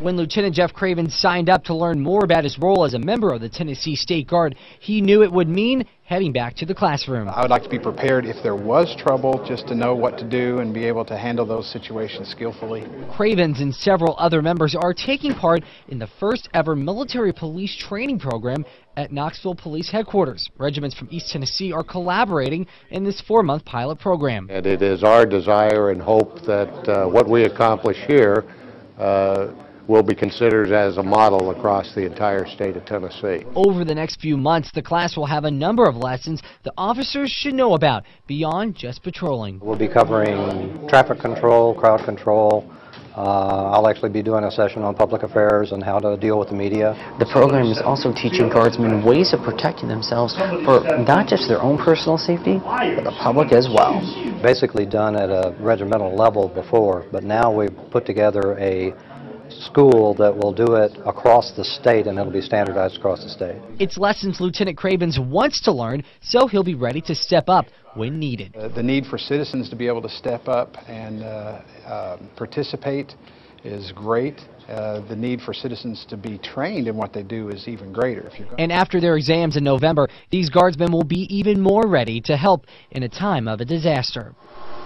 When Lieutenant Jeff Cravens signed up to learn more about his role as a member of the Tennessee State Guard, he knew it would mean heading back to the classroom. I would like to be prepared if there was trouble, just to know what to do and be able to handle those situations skillfully. Cravens and several other members are taking part in the first ever military police training program at Knoxville Police Headquarters. Regiments from East Tennessee are collaborating in this 4-month pilot program. And it is our desire and hope that what we accomplish here will be considered as a model across the entire state of Tennessee. Over the next few months, the class will have a number of lessons the officers should know about beyond just patrolling. We'll be covering traffic control, crowd control. I'll actually be doing a session on public affairs and how to deal with the media. The program is also teaching guardsmen ways of protecting themselves for not just their own personal safety, but the public as well. Basically done at a regimental level before, but now we've put together a school that will do it across the state, and it'll be standardized across the state. It's lessons Lieutenant Cravens wants to learn, so he'll be ready to step up when needed. The need for citizens to be able to step up and participate is great. The need for citizens to be trained in what they do is even greater. And after their exams in November, these guardsmen will be even more ready to help in a time of a disaster.